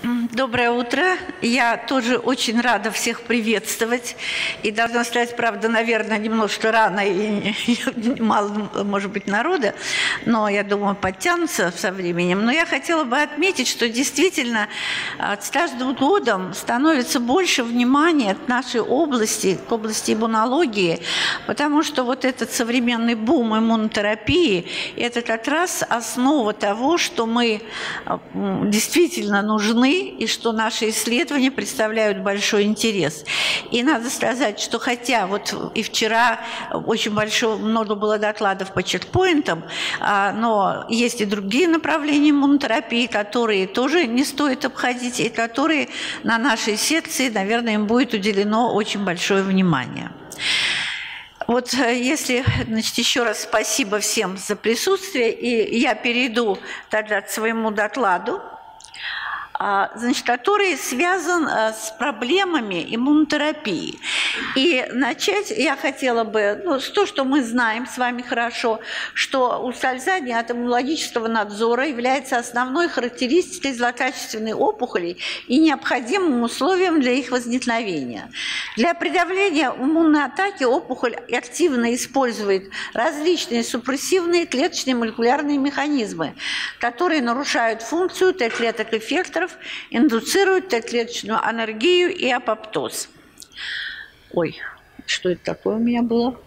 Доброе утро. Я тоже очень рада всех приветствовать. И должна сказать, правда, наверное, немножко рано и мало, может быть, народа, но, я думаю, подтянутся со временем. Но я хотела бы отметить, что действительно с каждым годом становится больше внимания к нашей области, к области иммунологии, потому что вот этот современный бум иммунотерапии – это как раз основа того, что мы действительно нужны, и что наши исследования представляют большой интерес. И надо сказать, что хотя вот и вчера очень много было докладов по чекпоинтам, но есть и другие направления иммунотерапии, которые тоже не стоит обходить, и которые на нашей секции, наверное, им будет уделено очень большое внимание. Вот если, значит, еще раз спасибо всем за присутствие, и я перейду тогда к своему докладу, значит, который связан с проблемами иммунотерапии. И начать я хотела бы с того, что мы знаем с вами хорошо, что ускользание от иммунологического надзора является основной характеристикой злокачественной опухоли и необходимым условием для их возникновения. Для подавления иммунной атаки опухоль активно использует различные супрессивные клеточные молекулярные механизмы, которые нарушают функцию Т-клеток эффекторов, индуцируют Т-клеточную анергию и апоптоз. Ой, что это такое у меня было?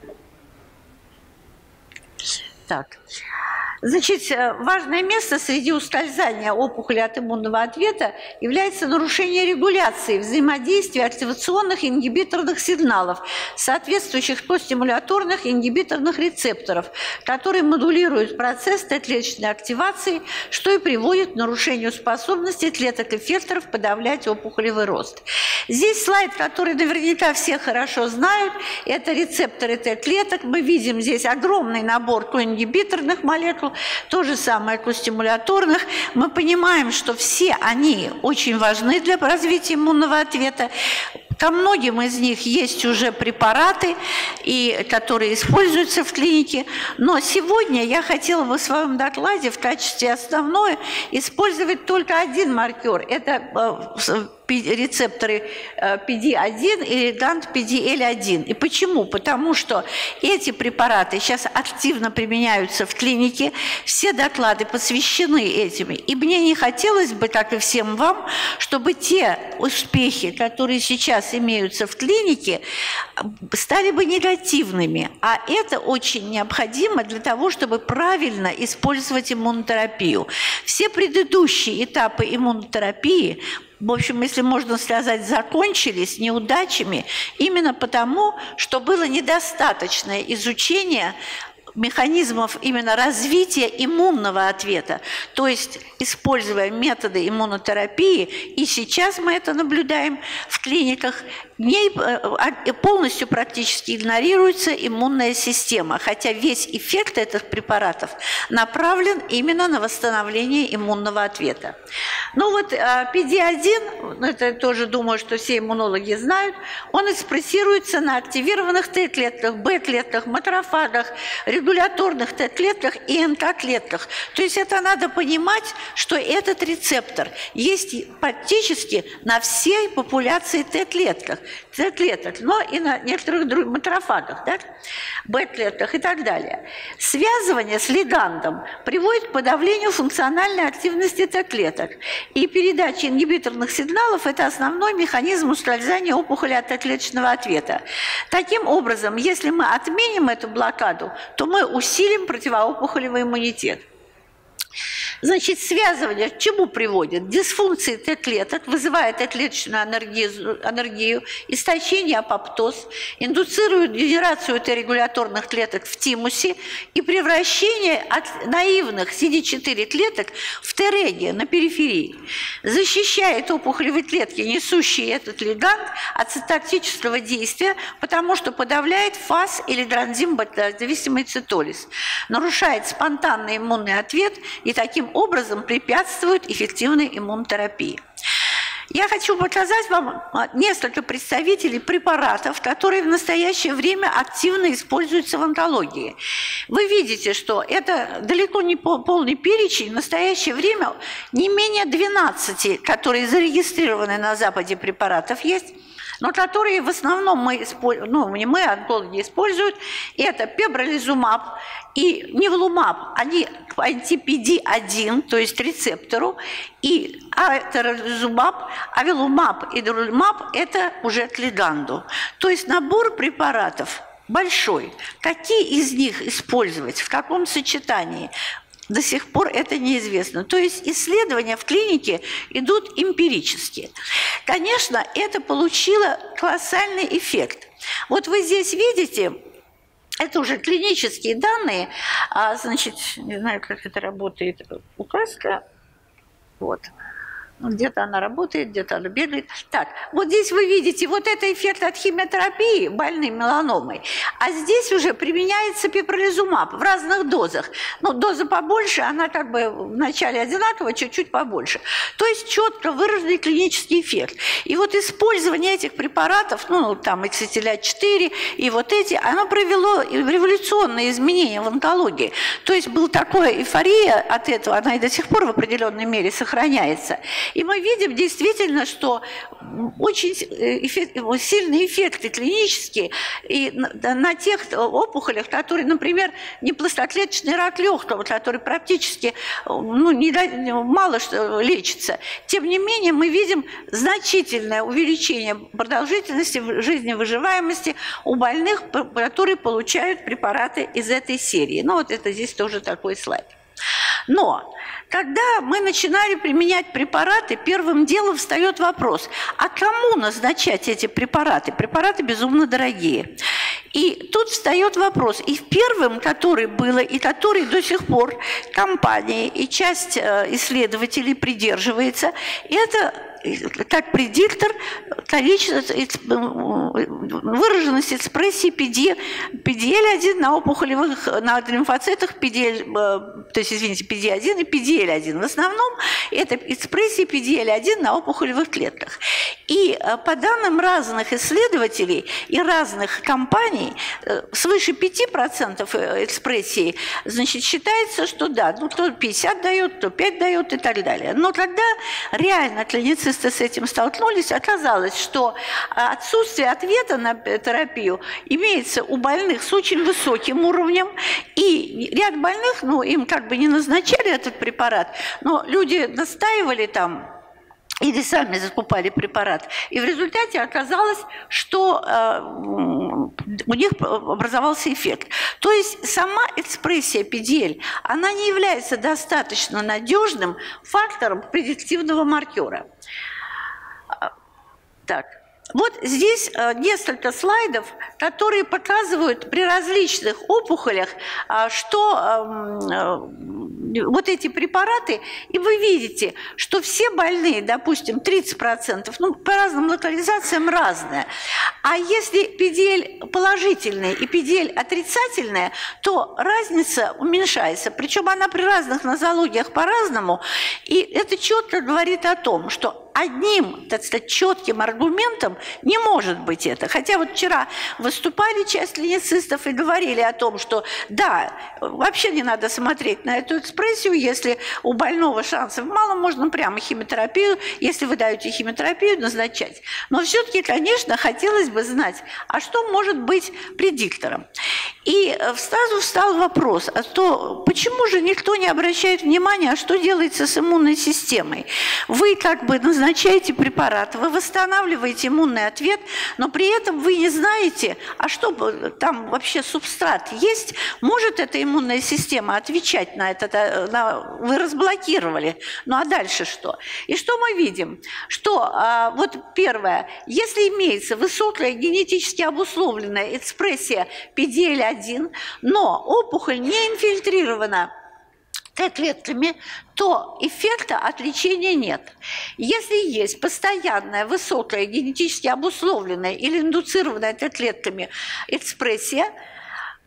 Так. Значит, важное место среди ускользания опухоли от иммунного ответа является нарушение регуляции взаимодействия активационных и ингибиторных сигналов, соответствующих постимуляторных и ингибиторных рецепторов, которые модулируют процесс Т-клеточной активации, что и приводит к нарушению способности клеток-эффекторов подавлять опухолевый рост. Здесь слайд, который наверняка все хорошо знают, это рецепторы Т-клеток. Мы видим здесь огромный набор коингибиторных молекул, то же самое костимуляторных. Мы понимаем, что все они очень важны для развития иммунного ответа. Ко многим из них есть уже препараты, которые используются в клинике. Но сегодня я хотела бы в своем докладе в качестве основного использовать только один маркер. Это рецепторы PD-1 и лигант PD-L1. И почему? Потому что эти препараты сейчас активно применяются в клинике, все доклады посвящены этим. И мне не хотелось бы, как и всем вам, чтобы те успехи, которые сейчас имеются в клинике, стали бы негативными. А это очень необходимо для того, чтобы правильно использовать иммунотерапию. Все предыдущие этапы иммунотерапии, в общем, если можно сказать, закончились неудачами именно потому, что было недостаточное изучение механизмов именно развития иммунного ответа, то есть используя методы иммунотерапии, и сейчас мы это наблюдаем в клиниках, полностью практически игнорируется иммунная система, хотя весь эффект этих препаратов направлен именно на восстановление иммунного ответа. Ну вот PD-1, это тоже думаю, что все иммунологи знают, он экспрессируется на активированных Т-клетках, Б-клетках, макрофагах, регуляторных Т-клетках и НК-клетках. То есть это надо понимать, что этот рецептор есть практически на всей популяции Т-клетках, но и на некоторых других макрофагах, да? Б-клетках и так далее. Связывание с лигандом приводит к подавлению функциональной активности Т-клеток. И передача ингибиторных сигналов – это основной механизм ускользания опухоли от Т-клеточного ответа. Таким образом, если мы отменим эту блокаду, то мы усилим противоопухолевый иммунитет. Значит, связывание к чему приводит? Дисфункции Т-клеток вызывает Т-клеточную анергию, истощение апоптоз, индуцирует генерацию Т-регуляторных клеток в тимусе и превращение от наивных CD4 клеток в Т-реги на периферии. Защищает опухолевые клетки, несущие этот лигант, от цитоктического действия, потому что подавляет фаз или гранзим-зависимый цитолиз, нарушает спонтанный иммунный ответ и таким образом препятствует эффективной иммунотерапии. Я хочу показать вам несколько представителей препаратов, которые в настоящее время активно используются в онкологии. Вы видите, что это далеко не полный перечень. В настоящее время не менее 12, которые зарегистрированы на Западе препаратов есть, но которые в основном мы, онкологи, используют. Это пембролизумаб и ниволумаб. Они по анти-PD-1, то есть рецептору, и атеролизумаб, авилумаб и дурулимаб – это уже к лиганду. То есть набор препаратов большой. Какие из них использовать, в каком сочетании – до сих пор это неизвестно. То есть исследования в клинике идут эмпирически. Конечно, это получило колоссальный эффект. Вот вы здесь видите, это уже клинические данные, значит, не знаю, как это работает, указка, вот. Где-то она работает, где-то она бегает. Так, вот здесь вы видите, вот это эффект от химиотерапии больным меланомой, а здесь уже применяется пембролизумаб в разных дозах. Ну, доза побольше, она как бы вначале одинаковая, чуть-чуть побольше. То есть четко выраженный клинический эффект. И вот использование этих препаратов, там XTLA4 и вот эти, оно привело революционные изменения в онкологии. То есть была такая эйфория от этого, она и до сих пор в определенной мере сохраняется. И мы видим действительно, что очень сильные эффекты клинические и на тех опухолях, которые, например, неплоскоклеточный рак легкого, который практически мало что лечится. Тем не менее, мы видим значительное увеличение продолжительности жизни, выживаемости у больных, которые получают препараты из этой серии. Ну, вот это здесь тоже такой слайд. Но когда мы начинали применять препараты, первым делом встает вопрос, а кому назначать эти препараты? Препараты безумно дорогие. И тут встает вопрос, и первым, который было, и который до сих пор компания и часть исследователей придерживается, это как предиктор выраженности экспрессии PDL1 на опухолевых, на лимфоцитах, PD1 и PDL1. В основном это экспрессия PDL1 на опухолевых клетках. И по данным разных исследователей и разных компаний, свыше 5% экспрессии, значит, считается, что да, кто 50 дает, кто 5 дает и так далее. Но когда реально клиницисты с этим столкнулись, оказалось, что отсутствие ответа на терапию имеется у больных с очень высоким уровнем, и ряд больных, им как бы не назначали этот препарат, но люди настаивали там, или сами закупали препарат. И в результате оказалось, что у них образовался эффект. То есть сама экспрессия PDL, она не является достаточно надежным фактором предиктивного маркера. Так. Вот здесь несколько слайдов, которые показывают при различных опухолях, что вот эти препараты, и вы видите, что все больные, допустим, 30%, по разным локализациям разное. А если PDL положительная и PDL отрицательная, то разница уменьшается. Причем она при разных нозологиях по-разному. И это четко говорит о том, что одним, так сказать, четким аргументом не может быть это. Хотя вот вчера выступали часть клиницистов и говорили о том, что да, вообще не надо смотреть на эту экспрессию, если у больного шансов мало, можно прямо химиотерапию, если вы даете химиотерапию, назначать. Но все-таки, конечно, хотелось бы знать, а что может быть предиктором? И сразу встал вопрос, а то почему же никто не обращает внимания, а что делается с иммунной системой? Вы как бы назначаете препарат, вы восстанавливаете иммунный ответ, но при этом вы не знаете, а что там вообще субстрат есть, может эта иммунная система отвечать на это, вы разблокировали, ну а дальше что? И что мы видим? Что вот первое, если имеется высокая генетически обусловленная экспрессия PDL1, но опухоль не инфильтрирована Т-клетками, то эффекта от лечения нет. Если есть постоянная, высокая, генетически обусловленная или индуцированная Т-клетками экспрессия,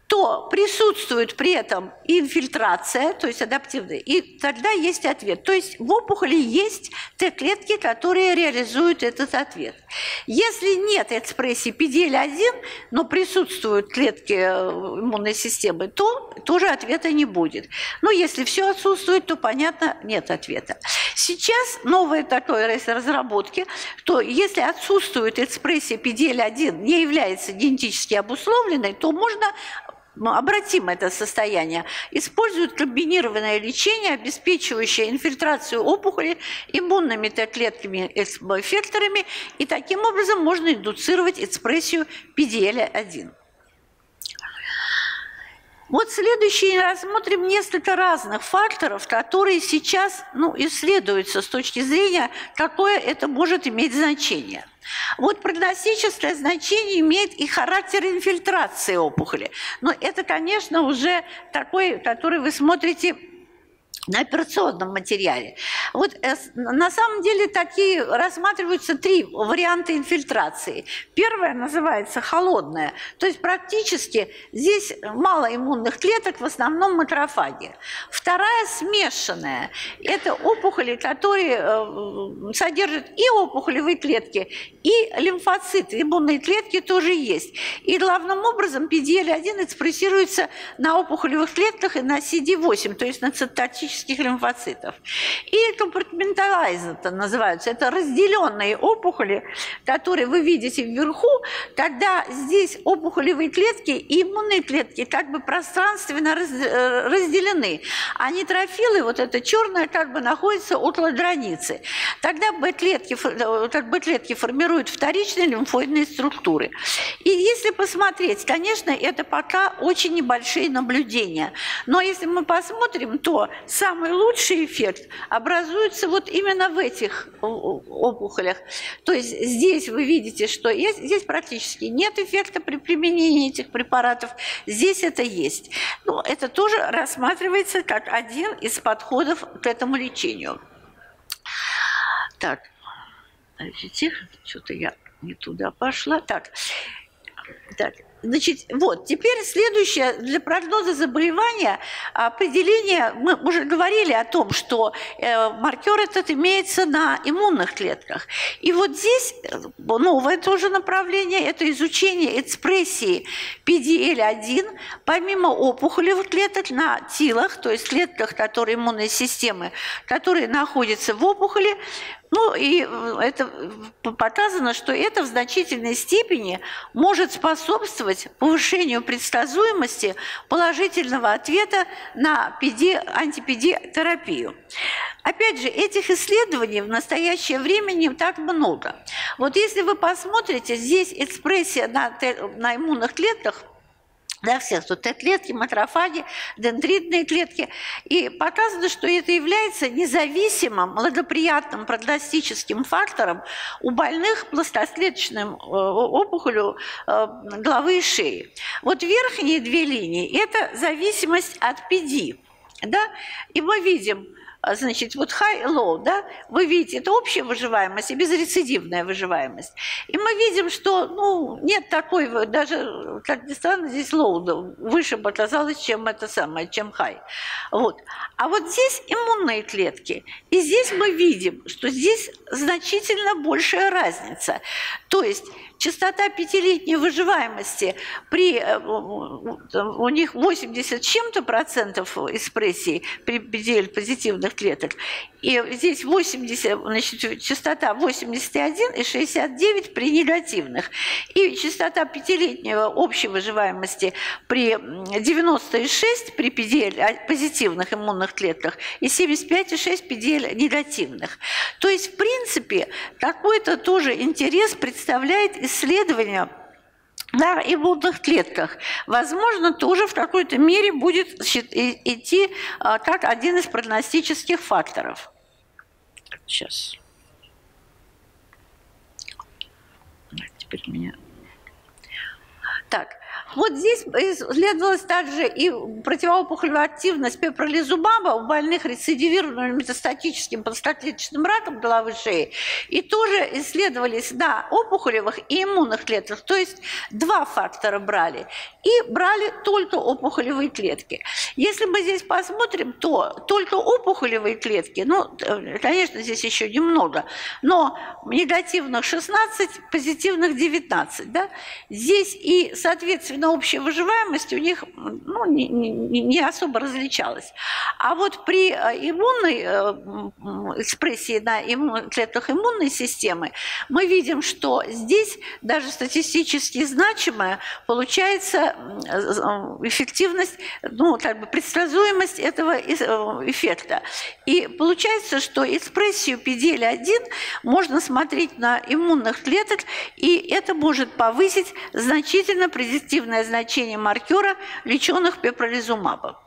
то присутствует при этом инфильтрация, то есть адаптивная, и тогда есть ответ. То есть в опухоли есть Т-клетки, которые реализуют этот ответ. Если нет экспрессии PDL-1, но присутствуют клетки иммунной системы, то тоже ответа не будет. Но если все отсутствует, то, понятно, нет ответа. Сейчас новые такой разработки, что если отсутствует экспрессия PDL-1, не является генетически обусловленной, то можно обратим это состояние. Используют комбинированное лечение, обеспечивающее инфильтрацию опухоли иммунными Т-клетками-эффекторами, и таким образом можно индуцировать экспрессию PDL-1. Вот следующий рассмотрим несколько разных факторов, которые сейчас исследуются с точки зрения, какое это может иметь значение. Вот прогностическое значение имеет и характер инфильтрации опухоли. Но это, конечно, уже такой, который вы смотрите на операционном материале. Вот на самом деле такие рассматриваются три варианта инфильтрации. Первая называется холодная, то есть практически здесь мало иммунных клеток, в основном макрофаги. Вторая смешанная, это опухоли, которые содержат и опухолевые клетки, и лимфоциты, иммунные клетки тоже есть. И главным образом PDL-1 экспрессируется на опухолевых клетках и на CD8, то есть на цитотических лимфоцитов. И компартменталайзеры называются. Это разделенные опухоли, которые вы видите вверху, когда здесь опухолевые клетки и иммунные клетки как бы пространственно разделены. А нейтрофилы, вот это черное, как бы находятся около границы. Тогда Б-клетки формируют вторичные лимфоидные структуры. И если посмотреть, конечно, это пока очень небольшие наблюдения. Но если мы посмотрим, то самый лучший эффект образуется вот именно в этих опухолях. То есть здесь вы видите, что здесь практически нет эффекта при применении этих препаратов, здесь это есть. Но это тоже рассматривается как один из подходов к этому лечению. Так, видите, что-то я не туда пошла. Так. Значит, вот, теперь следующее, для прогноза заболевания определение, мы уже говорили о том, что маркер этот имеется на иммунных клетках. И вот здесь новое тоже направление, это изучение экспрессии PDL-1 помимо опухолевых клеток на ТИЛах, то есть клетках, которые иммунной системы, которые находятся в опухоли. Ну и это показано, что это в значительной степени может способствовать повышению предсказуемости положительного ответа на антипеди-терапию. Опять же, этих исследований в настоящее время не так много. Вот если вы посмотрите, здесь экспрессия на иммунных клетках, да, всех тут Т-клетки, макрофаги, дендритные клетки. И показано, что это является независимым, благоприятным прогностическим фактором у больных плоскоклеточным опухолью головы и шеи. Вот верхние две линии – это зависимость от PD. Да? И мы видим, значит, вот high и low, да, вы видите, это общая выживаемость и безрецидивная выживаемость. И мы видим, что, нет такой, даже, как ни странно, здесь low выше бы оказалось, чем это самое, чем high. Вот. А вот здесь иммунные клетки. И здесь мы видим, что здесь значительно большая разница. То есть частота 5-летней выживаемости у них 80 с чем-то процентов экспрессии при PDL-позитивных клеток, и здесь 80, значит, частота 81 и 69 при негативных, и частота 5-летнего общей выживаемости при 90,6 при PDL-позитивных иммунных клетках и 75,6 PDL-негативных. То есть, в принципе, какой-то тоже интерес представляет исследование на иммунных клетках. Возможно, тоже в какой-то мере будет идти как один из прогностических факторов. Сейчас. Теперь меня... Так, Вот здесь исследовалась также и противоопухолевая активность пепролизумаба у больных рецидивированным метастатическим простатическим раком головы шеи. И тоже исследовались на опухолевых и иммунных клетках. То есть два фактора брали. И брали только опухолевые клетки. Если мы здесь посмотрим, то только опухолевые клетки, ну, конечно, здесь еще немного, но негативных 16, позитивных 19. Да? Здесь и, соответственно, общая выживаемость у них ну, не особо различалась. А вот при иммунной экспрессии на клетках иммунной системы мы видим, что здесь даже статистически значимая получается эффективность, ну, как бы предсказуемость этого эффекта. И получается, что экспрессию PDL-1 можно смотреть на иммунных клеток, и это может повысить значительно предиктивное значение маркера леченых пепролизумабом.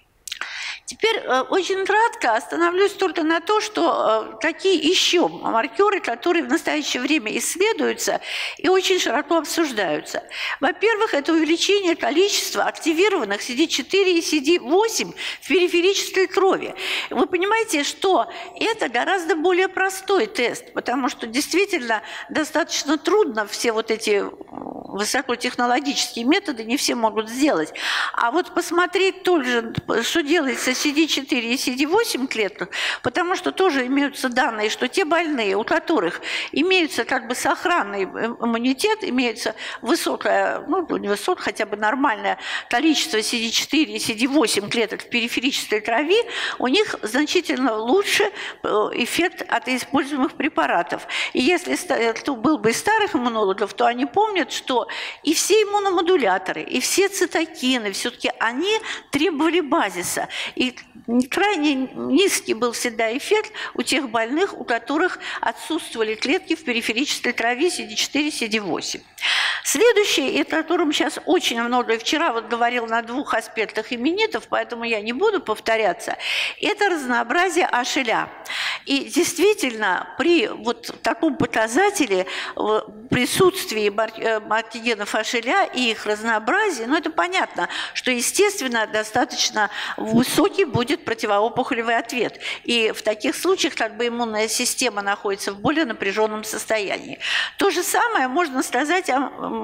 Теперь очень кратко остановлюсь только на то, что какие еще маркеры, которые в настоящее время исследуются и очень широко обсуждаются. Во-первых, это увеличение количества активированных CD4 и CD8 в периферической крови. Вы понимаете, что это гораздо более простой тест, потому что действительно достаточно трудно все вот эти высокотехнологические методы не все могут сделать. А вот посмотреть тоже, что делается с CD4 и CD8 клетках, потому что тоже имеются данные, что те больные, у которых имеются как бы сохранный иммунитет, имеется высокое, ну не высокое, хотя бы нормальное количество CD4 и CD8 клеток в периферической крови, у них значительно лучше эффект от используемых препаратов. И если кто был бы из старых иммунологов, то они помнят, что и все иммуномодуляторы, и все цитокины, все-таки они требовали базиса. И крайне низкий был всегда эффект у тех больных, у которых отсутствовали клетки в периферической крови CD4, CD8. Следующее, о котором сейчас очень много, и вчера вот говорил на двух аспектах именитов, поэтому я не буду повторяться, это разнообразие HLA. И действительно, при вот таком показателе присутствии антигенов HLA и их разнообразии, ну это понятно, что, естественно, достаточно высокий будет противоопухолевый ответ. И в таких случаях как бы иммунная система находится в более напряженном состоянии. То же самое можно сказать о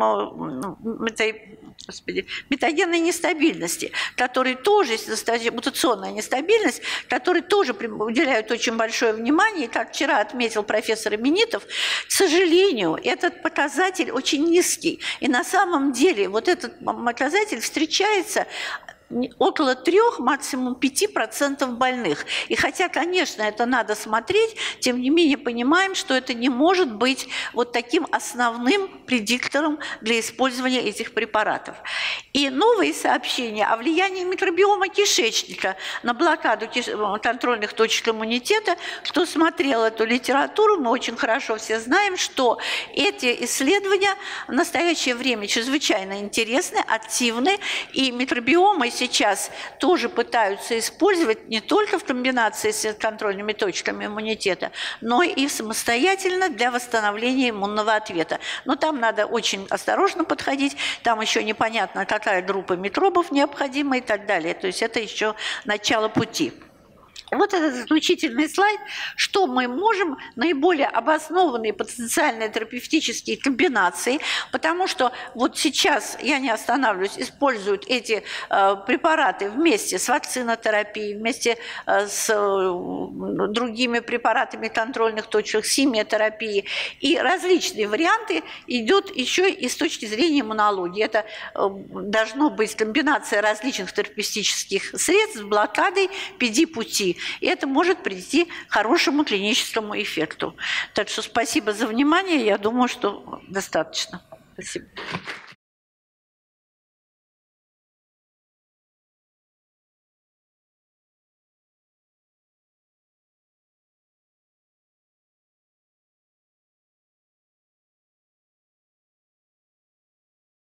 метагенной нестабильности, которой тоже, мутационная нестабильность, которой тоже уделяют очень большое внимание. И, как вчера отметил профессор Именитов, к сожалению, этот показатель очень низкий. И на самом деле вот этот показатель встречается около 3, максимум 5% больных. И хотя, конечно, это надо смотреть, тем не менее понимаем, что это не может быть вот таким основным предиктором для использования этих препаратов. И новые сообщения о влиянии микробиома кишечника на блокаду контрольных точек иммунитета, кто смотрел эту литературу, мы очень хорошо все знаем, что эти исследования в настоящее время чрезвычайно интересны, активны, и микробиомы сейчас тоже пытаются использовать не только в комбинации с контрольными точками иммунитета, но и самостоятельно для восстановления иммунного ответа. Но там надо очень осторожно подходить, там еще непонятно, какая группа микробов необходима и так далее. То есть это еще начало пути. Вот этот заключительный слайд, что мы можем, наиболее обоснованные потенциальные терапевтические комбинации, потому что вот сейчас, я не останавливаюсь, используют эти препараты вместе с вакцинотерапией, вместе с другими препаратами контрольных точек, с химиотерапией, и различные варианты идут еще и с точки зрения иммунологии. Это должно быть комбинация различных терапевтических средств с блокадой PD-пути. И это может прийти к хорошему клиническому эффекту. Так что спасибо за внимание. Я думаю, что достаточно. Спасибо.